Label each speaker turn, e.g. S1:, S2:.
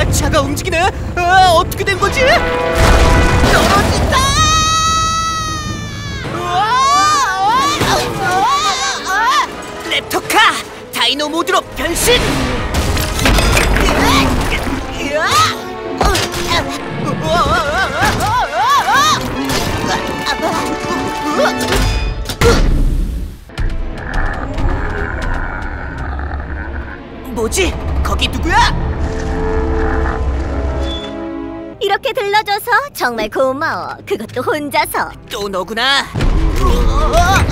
S1: 차가 움직이네. 어떻게 된 거지? 떨어진다. 랩터카 다이노 모드로 변신. 뭐지? 거기 누구야?
S2: 이렇게 들러줘서 정말 고마워. 그것도 혼자서.
S1: 또 너구나.